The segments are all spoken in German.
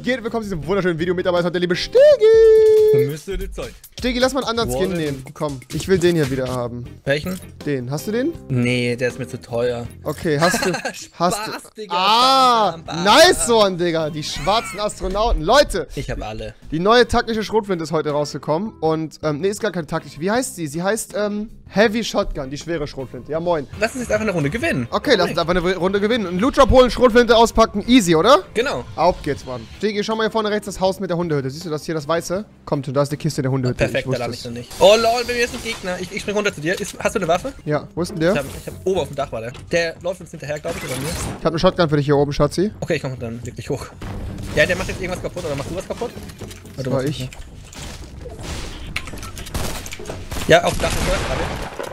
geht? Willkommen zu diesem wunderschönen Video. Mit dabei ist heute der liebe Stegi. Müsste die Zeit. Stegi, lass mal einen anderen Skin nehmen. Komm, ich will den hier wieder haben. Welchen? Den. Hast du den? Nee, der ist mir zu teuer. Okay, hast du... Spaß, Digga. Ah, nice one, Digga. Die schwarzen Astronauten. Leute. Ich habe alle. Die neue taktische Schrotflinte ist heute rausgekommen. Und, nee, ist gar keine taktische. Wie heißt sie? Sie heißt, Heavy Shotgun, die schwere Schrotflinte. Ja, moin. Lass uns jetzt einfach eine Runde gewinnen. Okay, lass uns einfach eine Runde gewinnen. Einen Loot Drop holen, Schrotflinte auspacken. Easy, oder? Genau. Auf geht's, Mann. Stegi, schau mal hier vorne rechts das Haus mit der Hundehütte. Siehst du das hier, das Weiße? Kommt schon, da ist die Kiste der Hundehütte. Perfekt, da lande ich noch nicht. Oh lol, bei mir ist ein Gegner. Ich spring runter zu dir. Hast du eine Waffe? Ja, wo ist denn der? Ich hab oben auf dem Dach war der. Der läuft uns hinterher, glaube ich, oder mir. Ich hab eine Shotgun für dich hier oben, Schatzi. Okay, ich komme dann wirklich hoch. Ja, der macht jetzt irgendwas kaputt, oder machst du was kaputt? Das war ich. Ja, auf dem Dach ist er gerade.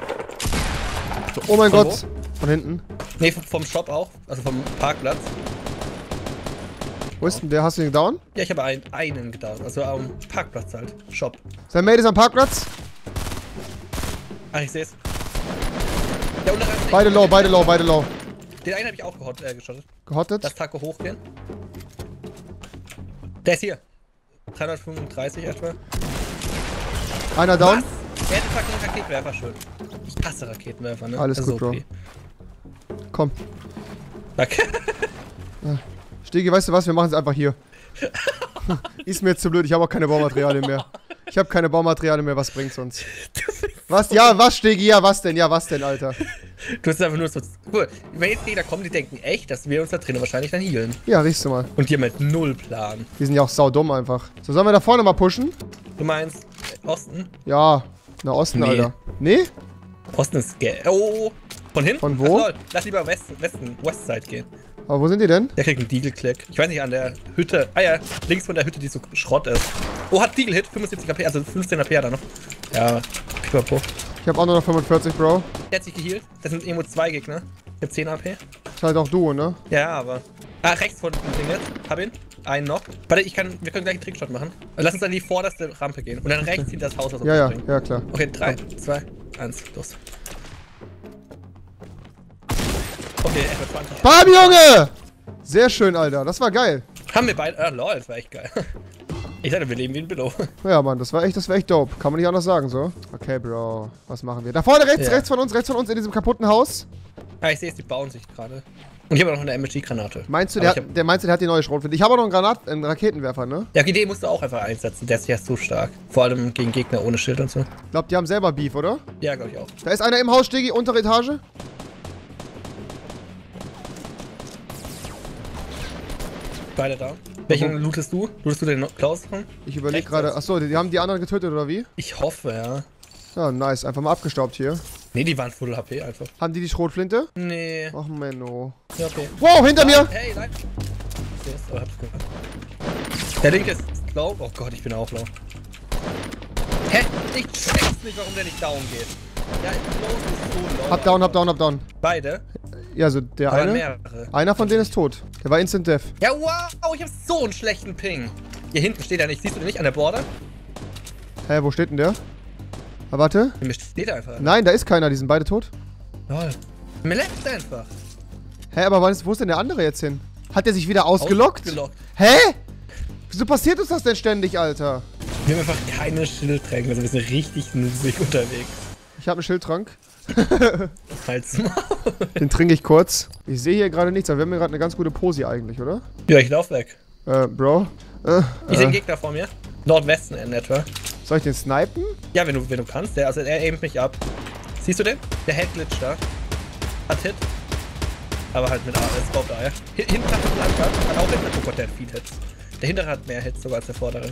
Oh mein Von Gott. Von hinten. Nee, vom Shop auch. Also vom Parkplatz. Wo ist denn der? Hast du den down? Ja, ich habe einen gedacht. Also am Parkplatz halt. Shop. Sein Mate ist am Parkplatz. Ach, ich seh's. Der untere ist Beide low, beide low, beide low. Den einen habe ich auch geschottet. Gehottet. Lass Taco hochgehen. Der ist hier. 335 etwa. Einer down. Was? Der hat einen Raketenwerfer schon. Ich hasse Raketenwerfer, ne? Alles Das gut, ist Bro. okay. Komm. Okay. Stegi, weißt du was? Wir machen es einfach hier. Ist mir jetzt zu blöd. Ich habe auch keine Baumaterialien mehr. Ich habe keine Baumaterialien mehr. Was bringt's uns? Was? Ja, was, Stegi? Ja, was denn? Ja, was denn, Alter? Du hast einfach nur so... Cool. Wenn jetzt Gegner kommen, die denken echt, dass wir uns da drinnen wahrscheinlich dann healen. Ja, riechst du mal. Und die haben halt null Plan. Die sind ja auch saudumm einfach. So, sollen wir da vorne mal pushen? Du meinst Osten? Ja. Na, Osten, Nee. Alter. Nee? Osten ist Oh. Von hinten? Von wo? Ach, lol. Lass lieber Westside gehen. Aber wo sind die denn? Der kriegt einen Deagle-Click. Ich weiß nicht, an der Hütte. Ah ja, links von der Hütte, die so Schrott ist. Oh, hat Deagle-Hit. 75 AP, also 15 AP hat er noch. Ja, pipapo. Ich habe auch nur noch 45, Bro. Der hat sich geheilt. Das sind irgendwo 2 Gegner. Ich hab 10 AP. Ist halt auch Duo, ne? Ja, aber... Ah, rechts von dem Ding jetzt. Hab ihn. Einen noch. Warte, wir können gleich einen Trickshot machen. Lass uns an die vorderste Rampe gehen. Und dann rechts hinter das Haus. Was Ja, springen. ja, klar. Okay, 3, 2, 1, los. Okay, etwa 20. Bam, Junge! Sehr schön, Alter. Das war geil. Haben wir beide... Ah, lol, das war echt geil. Ich dachte, wir leben wie ein Billo. Ja, Mann, das war echt dope. Kann man nicht anders sagen, so. Okay, Bro. Was machen wir? Da vorne, rechts, Ja. rechts von uns in diesem kaputten Haus. Ah, ich sehe es, die bauen sich gerade. Und ich habe noch eine MSG-Granate. Meinst du, Aber der hat die neue Schrotflinte? Ich habe auch noch einen Raketenwerfer, ne? Ja, die musst du auch einfach einsetzen. Der ist ja so stark. Vor allem gegen Gegner ohne Schild und so. Ich glaube, die haben selber Beef, oder? Ja, glaube ich auch. Da ist einer im Haus, Stegi, untere Etage. Beide da. Welchen lootest du? Lootest du den Klaus? Ich überlege Rechts gerade. ist. Achso, die haben die anderen getötet, oder wie? Ich hoffe, ja. Ja, nice. Einfach mal abgestaubt hier. Nee, die waren Full HP einfach. Haben die Schrotflinte? Nee. Ach, Menno. Ja, okay. Wow, hinter mir! Hey, nein. Ich seh's. Oh, hab's gehört. Der linke ist low. Oh Gott, ich bin auch low. Hä? Ich check's nicht, warum der nicht down geht. Ja, Klaus ist so low. Hab down. Beide? Ja, also der Aber eine. mehrere. Einer von denen ist tot. Der war Instant Death. Ja, wow, ich hab so einen schlechten Ping. Hier hinten steht er nicht. Siehst du den nicht an der Border? Hä, wo steht denn der? Ah, warte. Mir steht er einfach. Nein, da ist keiner. Die sind beide tot. Lol. Mir leckt einfach. Hä, aber wo ist denn der andere jetzt hin? Hat der sich wieder ausgelockt? Ausgelockt. Hä? Wieso passiert uns das denn ständig, Alter? Wir haben einfach keine Schildtränke, also wir sind richtig nusig unterwegs. Ich habe einen Schildtrank. Halt's mal. Den trinke ich kurz. Ich sehe hier gerade nichts, aber wir haben hier gerade eine ganz gute Posi eigentlich, oder? Ja, ich lauf weg. Bro. Ich sehe einen Gegner vor mir. Nordwesten in etwa. Soll ich den snipen? Ja, wenn du kannst. Er aimt mich ab. Siehst du den? Der Headglitch da. Hat Hit. Aber halt mit A. Das ist überhaupt A, ja. Hinten hat er einen Anker. Hat auch Hit. Oh Gott, der hat viel Hits. Der hintere hat mehr Hits sogar als der vordere.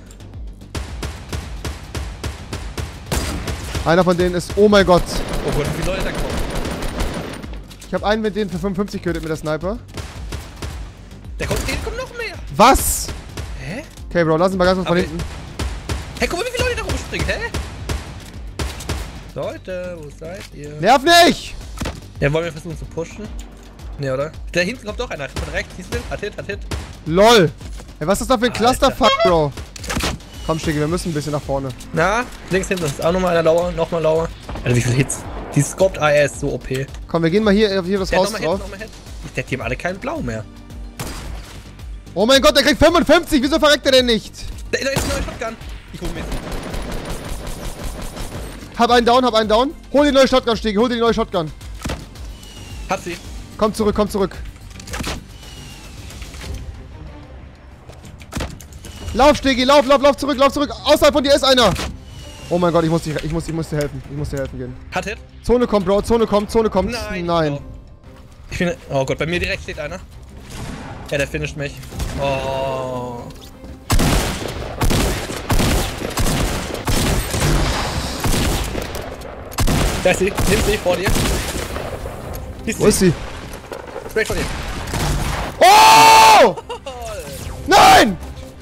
Einer von denen ist... Oh mein Gott. Oh Gott, wie soll der da kommen? Ich habe einen mit denen für 55 getötet mit der Sniper. Der kommt noch mehr. Was? Hä? Okay, Bro, lass uns mal ganz kurz von Aber- hinten. Hey, guck mal, wie viele Leute da rumspringen, hä? Leute, wo seid ihr? Nerv nicht! Ja, wollen wir versuchen zu pushen? Ne, oder? Da hinten kommt doch einer. Von rechts, siehst du den? Hat Hit. LOL. Ey, was ist das für ein Alter. Clusterfuck, Bro? Komm, Stegi, wir müssen ein bisschen nach vorne. Na, links hinten ist auch nochmal einer lauer, nochmal lauer. Alter, wie viele Hits? Dieses Scoped AR ist so OP. Komm, wir gehen mal hier auf das Der hat Haus nochmal drauf. Hit, nochmal Hit. Die haben alle keinen Blau mehr. Oh mein Gott, der kriegt 55. Wieso verreckt er denn nicht? Da ist ein neuer Shotgun. Ich hol mir jetzt. Hab einen down, hab einen down. Hol die neue Shotgun, Stegi. Hol dir die neue Shotgun. Hat sie. Komm zurück, komm zurück. Lauf, Stegi, lauf zurück, lauf zurück. Außerhalb von dir ist einer. Oh mein Gott, ich muss dir helfen. Ich muss dir helfen gehen. Hat Hit. Zone kommt, Bro. Zone kommt. Nein. Oh. Ich finde. Oh Gott, bei mir direkt steht einer. Ja, der finisht mich. Oh. Da ist sie. Nimm sie vor dir. Wo ist sie? Straight vor dir. Oh! Nein!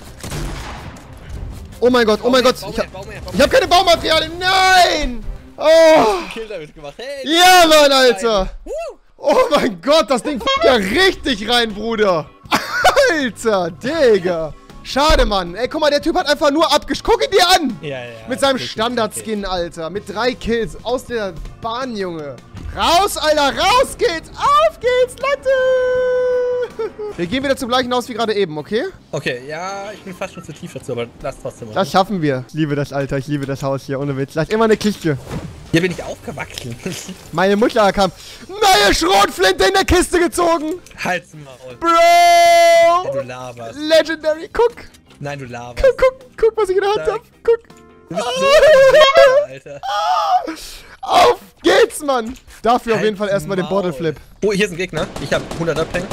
Oh mein Gott, oh mein Gott. Ich hab keine Baumaterialien. Nein! Oh! Kill damit gemacht. Hey, Ja, Mann, Alter! Oh mein Gott, das Ding f***t ja richtig rein, Bruder! Alter, Digga! Schade, Mann. Ey, guck mal, der Typ hat einfach nur Guck ihn dir an! Ja. Mit seinem Standard-Skin, Alter. Mit 3 Kills aus der Bahn, Junge. Raus, Alter, raus geht's! Auf geht's, Leute! Wir gehen wieder zum gleichen Haus wie gerade eben, okay? Okay, ja, ich bin fast schon zu tief dazu, aber lass trotzdem mal. Das schaffen wir. Ich liebe das, Alter. Ich liebe das Haus hier, ohne Witz. Vielleicht immer eine Kiste. Hier bin ich aufgewachsen. Meine Mutter kam. Neue Schrotflinte in der Kiste gezogen! Halt's Maul. Bro! Ja, du laberst. Legendary, guck! Nein, du laberst. Guck, was ich in der Hand Stark. hab. Guck. Du bist so ein Alter. Auf geht's, Mann! Dafür auf jeden Halt's Fall erstmal den Maul. Bottle Flip. Oh, hier ist ein Gegner. Ich hab 100 Abhängen.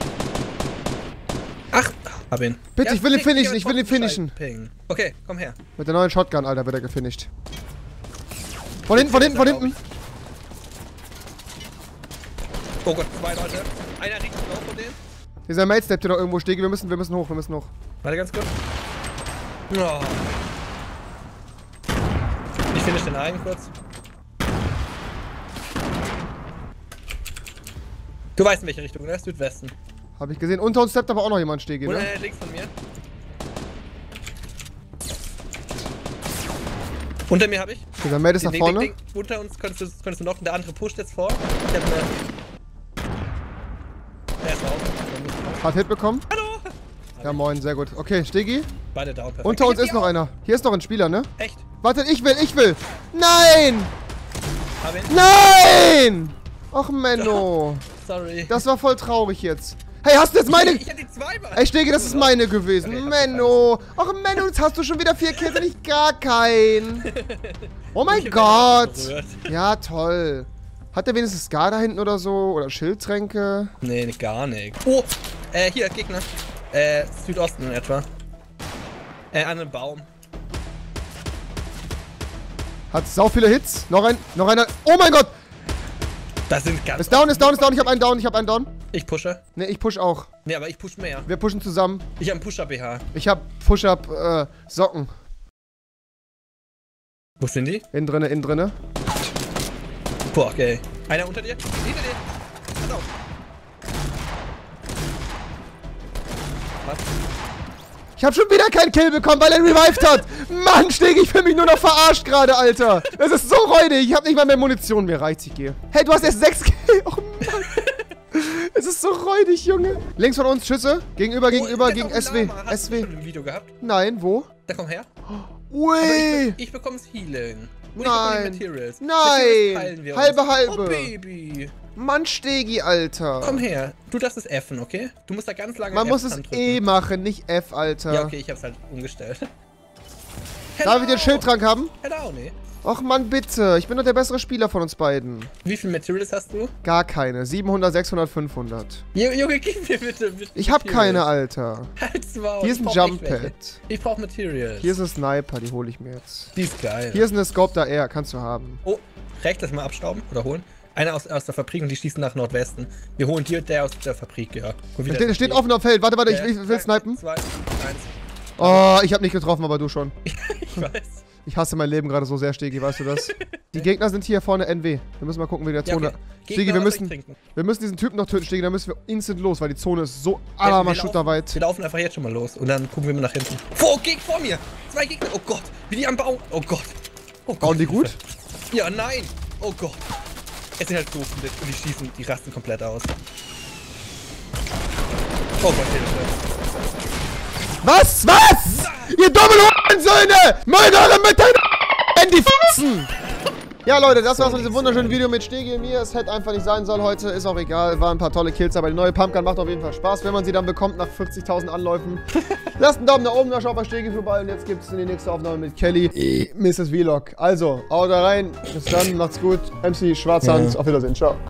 Ach, hab ihn. Bitte, ich will ihn fick, finishen, ich will ihn finishen. Ping. Okay, komm her. Mit der neuen Shotgun, Alter, wird er gefinisht. Von hinten. Oh Gott, 2 Leute. Einer riecht noch von denen. Dieser Mate steppt hier noch irgendwo, Stegi. Wir müssen hoch. Warte ganz kurz. Oh. Ich finish den einen kurz. Du weißt in welche Richtung, ne? Südwesten. Hab ich gesehen. Unter uns steppt aber auch noch jemand, Stegi, Und ne? links von mir. Unter mir habe ich. Dieser Mate ist nach vorne. Unter uns könntest du noch. Der andere pusht jetzt vor. Ich hab eine. Der ist raus. Hat Hit bekommen. Hallo! Ja, moin, sehr gut. Okay, Stegi. Beide down. Perfekt. Unter uns ist noch einer. Hier ist noch ein Spieler, ne? Echt? Warte, ich will. Nein! Hab ihn. Nein! Ach, Menno. Sorry. Das war voll traurig jetzt. Hey, hast du jetzt meine... Ich hab die zweimal. Ey, Stegi, das ist meine gewesen. Okay, Menno. Ach, Menno, jetzt hast du schon wieder 4 Kills und ich gar keinen. Oh mein Gott. Ja, toll. Hat der wenigstens Scar da hinten oder so? Oder Schildtränke? Nee, gar nicht. Oh, hier, Gegner. Südosten in etwa. An einem Baum. Hat sau viele Hits. Noch einer. Oh mein Gott. Das sind ganz... Ist down. Ich hab einen down. Ich pushe. Ne, ich push auch. Nee, aber ich push mehr. Wir pushen zusammen. Ich hab einen Push-Up-BH. Ich hab Push-Up, Socken. Wo sind die? Innen drinne. Boah, okay. Einer unter dir? Hinter dir! Pass auf! Was? Ich hab schon wieder keinen Kill bekommen, weil er revived hat. Mann, Stegi, ich fühl mich nur noch verarscht gerade, Alter. Das ist so räudig. Ich hab nicht mal mehr Munition. Mir reicht's, ich gehe. Hey, du hast erst 6 Kill. Oh Mann. Es ist so räudig, Junge. Links von uns Schüsse. Gegenüber, gegen SW. Hast du schon ein Video gehabt? Nein, wo? Da komm her. Ui. Ich bekomm's Healing. Und Nein. ich bekomme die Materials. Nein. Materials teilen wir uns. Halbe. Oh, Baby. Mann, Stegi, Alter. Komm her. Du darfst es F'en, okay? Du musst da ganz lange Man muss F es drücken. E machen, nicht F, Alter. Ja, okay, ich hab's halt umgestellt. Darf ich den Schildtrank haben? Hello, nee. Och Mann, bitte. Ich bin doch der bessere Spieler von uns beiden. Wie viel Materials hast du? Gar keine. 700, 600, 500. Junge, gib mir bitte. Ich hab keine, Alter. Halt's Maul. Hier ist ein Ich brauch Jump echt welche. Pad. Ich brauch Materials. Hier ist ein Sniper, die hole ich mir jetzt. Die ist geil. Hier ist eine Scope da R, kannst du haben. Oh, rechts lass mal abstauben oder holen. Einer aus der Fabrik und die schießen nach Nordwesten. Wir holen die und der aus der Fabrik, ja. Der steht offen auf Feld. Warte, ich will snipen. 2, 1. Oh, ich hab nicht getroffen, aber du schon. Ich weiß. Ich hasse mein Leben gerade so sehr, Stegi, weißt du das? Die Gegner sind hier vorne NW. Wir müssen mal gucken, wie der Zone... Ja, okay. Stegi, wir müssen diesen Typen noch töten, Stegi, dann müssen wir instant los, weil die Zone ist so shooterweit. Wir laufen einfach jetzt schon mal los und dann gucken wir mal nach hinten. Vor mir! 2 Gegner! Oh Gott! Wie die am Baum! Oh Gott! Oh Gott! Bauen die gut? Ja, nein! Oh Gott! Es sind halt doof und die schießen, die rasten komplett aus. Oh Gott, Hilfe! Was? Was? Ihr dummen Hurensöhne! Mögt eure Mütter in die Füßen! Ja, Leute, das war's von diesem wunderschönen Video mit Stegi und mir. Es hätte einfach nicht sein sollen heute. Ist auch egal. Waren ein paar tolle Kills, aber die neue Pumpgun macht auf jeden Fall Spaß, wenn man sie dann bekommt nach 40.000 Anläufen. Lasst einen Daumen nach oben, schaut bei Stegi vorbei. Und jetzt gibt's die nächste Aufnahme mit Kelly, Mrs. Vlog. Also, haut da rein. Bis dann, macht's gut. MC Schwarzhand. Auf Wiedersehen. Ciao.